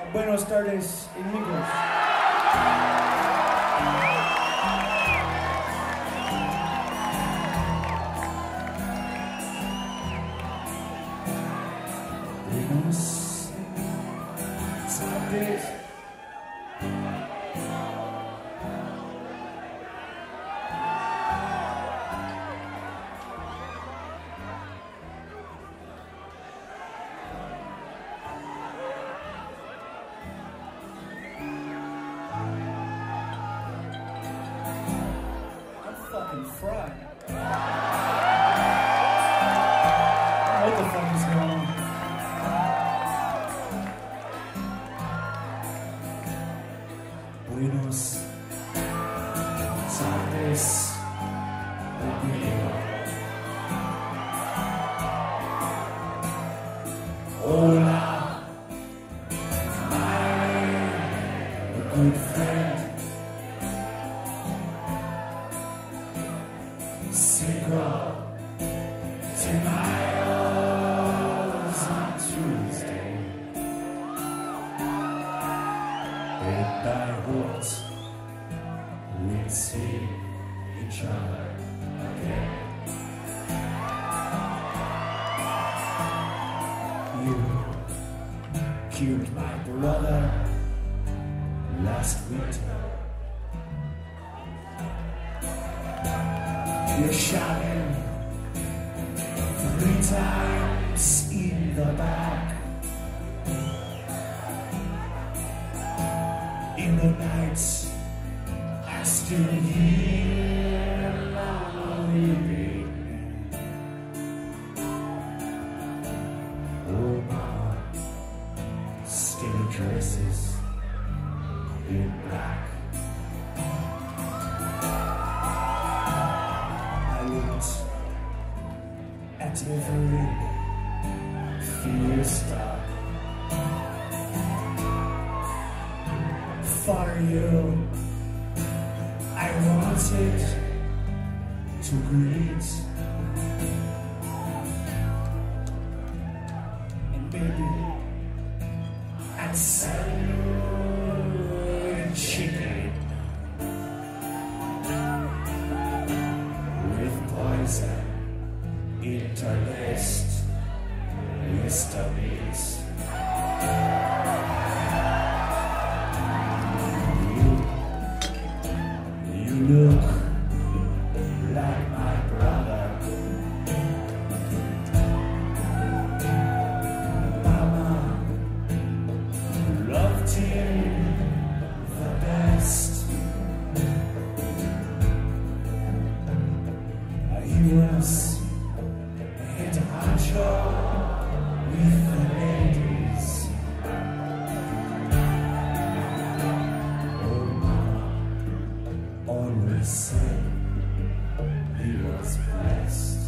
Buenas tardes, amigos. Buenas tardes. Fucking fried. What the fuck is going on? Buenos tardes, amigo. Hola, my good friend. Single to my hours on Tuesday, and I hoped we'd see each other again. You killed my brother last winter. You shot him 3 times in the back. In the night, I still hear loud weeping. Oh, mama, still dresses in black. At every fiesta for you, I wanted to greet, and baby, I'd sell you chicken with poison interlaced with stubbies. You look like my brother. Mama loved him the best. He was head honcho with the ladies. Oh, mama always said he was blessed.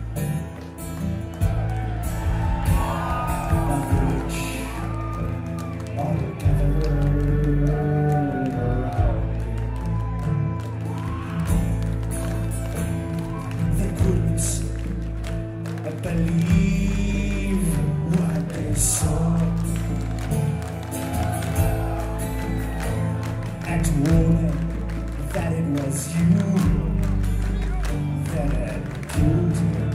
The rich all gathered around him. They couldn't believe what they saw. And told him that it was you that had killed him.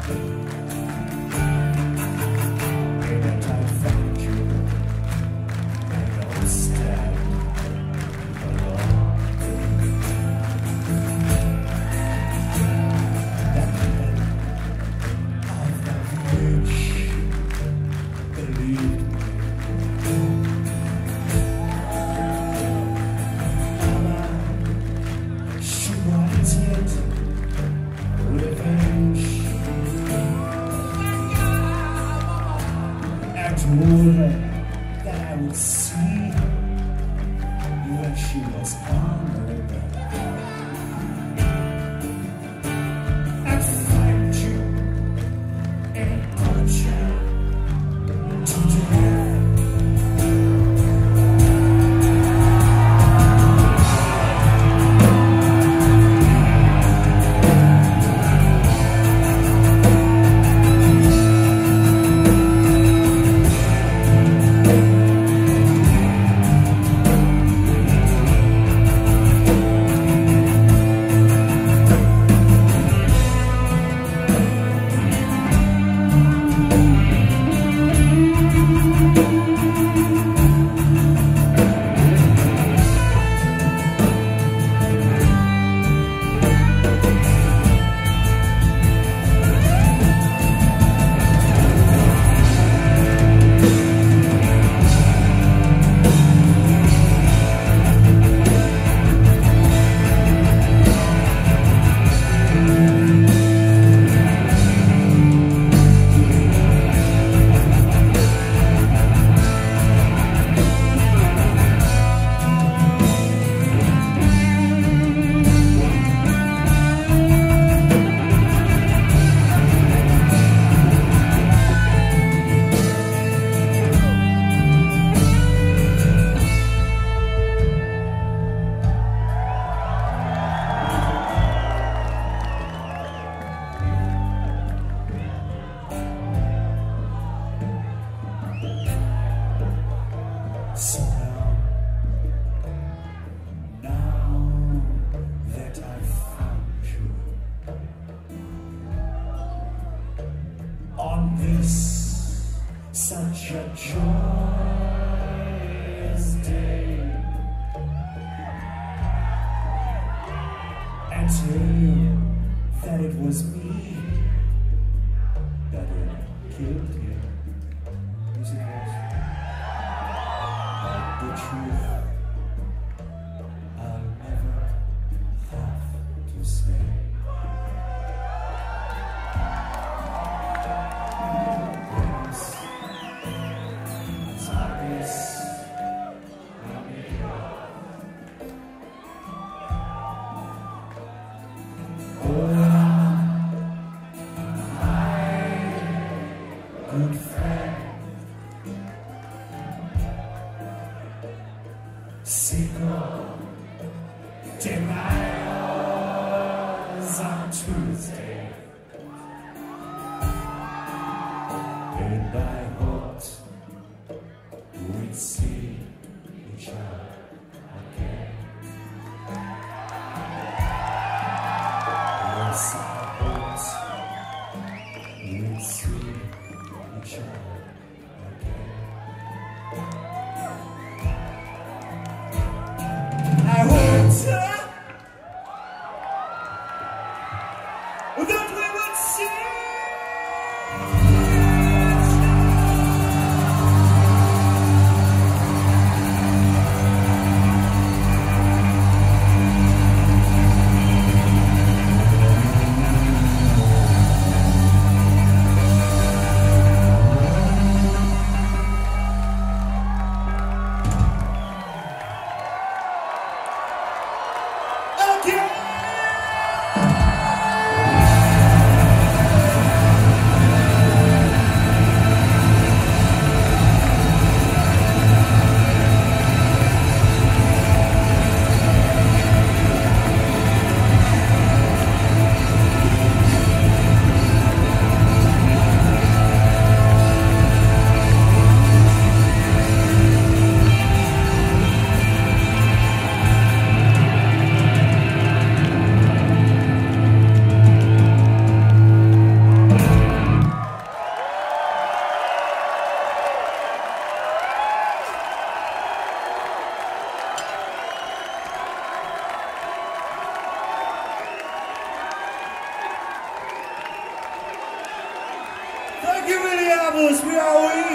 And I found you and I'll stand alone. That man of the village believed me. Mama, she wanted revenge. I told her that I would see when she was honored. I'd find you and put you to death. So now that I've found you on this such a joyous day, and tell you that it was me that had killed you. Music was. But the truth I'll never have to say. Yes, it's obvious. Good friend, single denials on Tuesday, and I hoped we'd see each other again. Yes, I hoped we'd see each other again. I hoped that we would see. Thank you, Minneapolis. We are